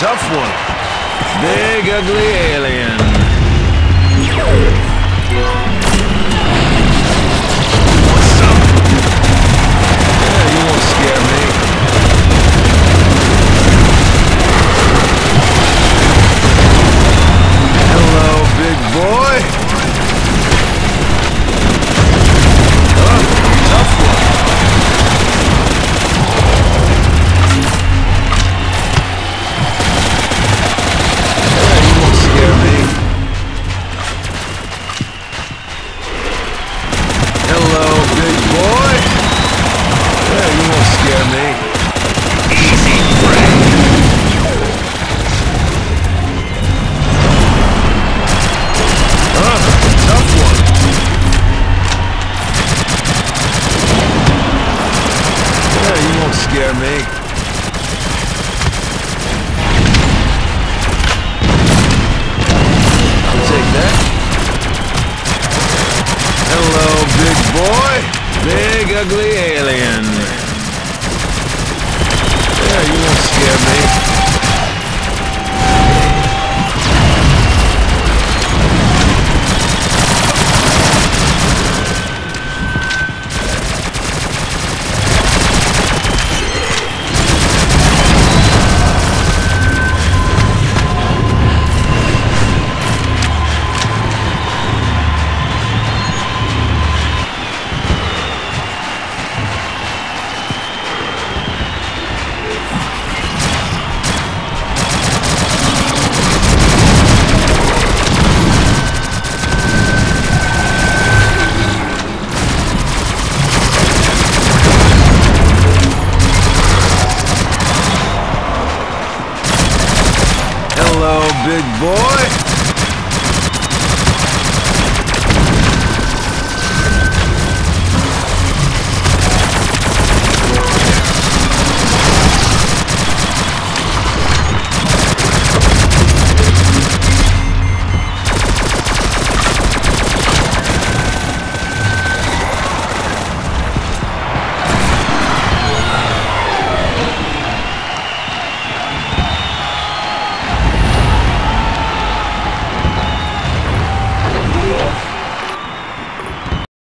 tough one. Big, ugly alien. What's up? Yeah, you won't scare me. Hello, big boy. Tough one. Hello, big boy. Yeah, you won't scare me. Easy, friend. Tough one. Yeah, you won't scare me. I'll take that. Hello, big boy. Big, ugly alien. Yeah, you won't scare me. Hello, big boy.